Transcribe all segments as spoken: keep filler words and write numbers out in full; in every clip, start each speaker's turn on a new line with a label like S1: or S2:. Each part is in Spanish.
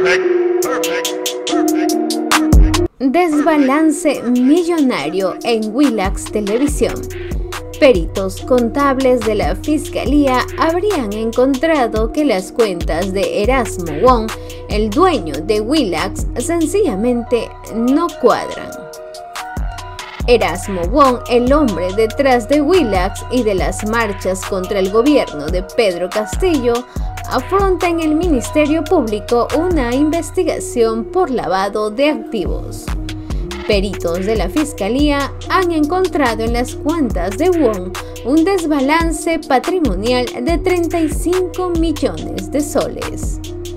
S1: Desbalance millonario en Willax Televisión. Peritos contables de la Fiscalía habrían encontrado que las cuentas de Erasmo Wong, el dueño de Willax, sencillamente no cuadran. Erasmo Wong, el hombre detrás de Willax y de las marchas contra el gobierno de Pedro Castillo, afronta en el Ministerio Público una investigación por lavado de activos. Peritos de la Fiscalía han encontrado en las cuentas de Wong un desbalance patrimonial de treinta y cinco millones de soles.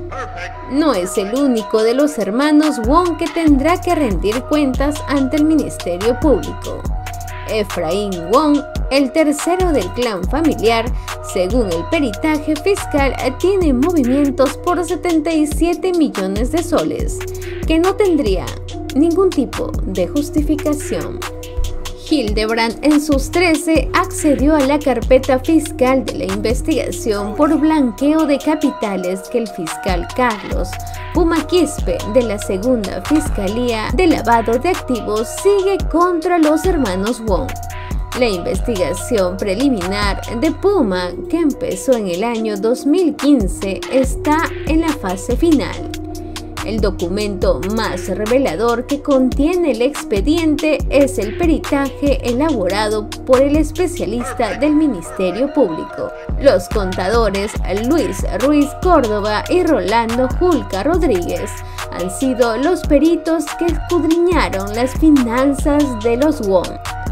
S1: No es el único de los hermanos Wong que tendrá que rendir cuentas ante el Ministerio Público. Efraín Wong, el tercero del clan familiar, según el peritaje fiscal, tiene movimientos por setenta y siete millones de soles, que no tendría ningún tipo de justificación. Hildebrand en sus trece accedió a la carpeta fiscal de la investigación por blanqueo de capitales que el fiscal Carlos Puma Quispe de la segunda Fiscalía de Lavado de Activos sigue contra los hermanos Wong. La investigación preliminar de Puma, que empezó en el año dos mil quince, está en la fase final. El documento más revelador que contiene el expediente es el peritaje elaborado por el especialista del Ministerio Público. Los contadores Luis Ruiz Córdoba y Rolando Julca Rodríguez han sido los peritos que escudriñaron las finanzas de los Wong.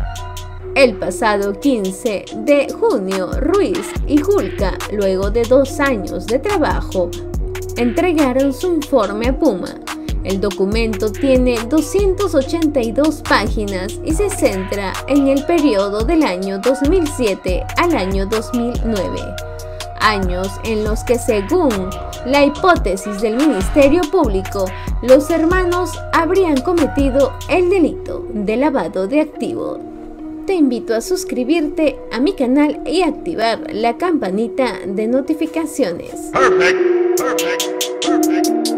S1: El pasado quince de junio, Ruiz y Julca, luego de dos años de trabajo, entregaron su informe a Puma. El documento tiene doscientas ochenta y dos páginas y se centra en el periodo del año dos mil siete al año dos mil nueve, años en los que, según la hipótesis del Ministerio Público, los hermanos habrían cometido el delito de lavado de activos. Te invito a suscribirte a mi canal y activar la campanita de notificaciones.
S2: Perfect, perfect, perfect.